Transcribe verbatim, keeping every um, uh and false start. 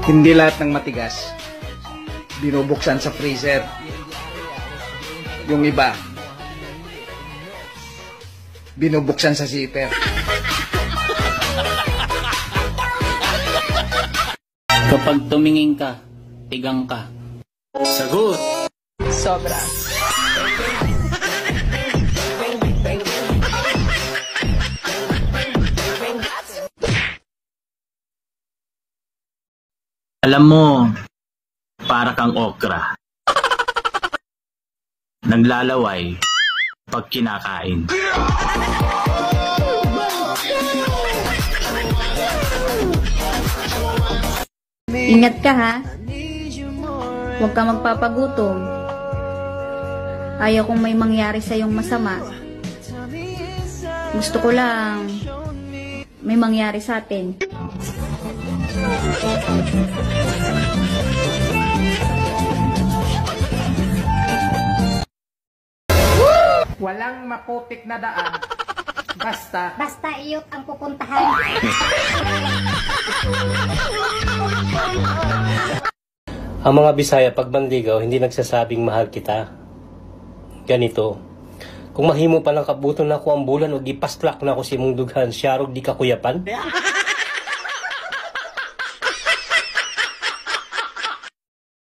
Hindi lahat ng matigas binubuksan sa freezer. Yung iba binubuksan sa zipper. Kapag tumingin ka, tigang ka. Sagot! Sobra. Alam mo, para kang okra. Naglalaway pag kinakain. Ingat ka ha. Huwag ka magpapagutom. Ayaw kong may mangyari sa iyong masama. Gusto ko lang may mangyari sa atin. Walang maputik na daan. Basta Basta iyot ang pupuntahan. Ang mga Bisaya pag manligaw, hindi nagsasabing mahal kita. Ganito. Kung mahimo pa ng kabuton na ako ang bulan o gipaslak na ako si mong dughan, siyarog di ka kuyapan.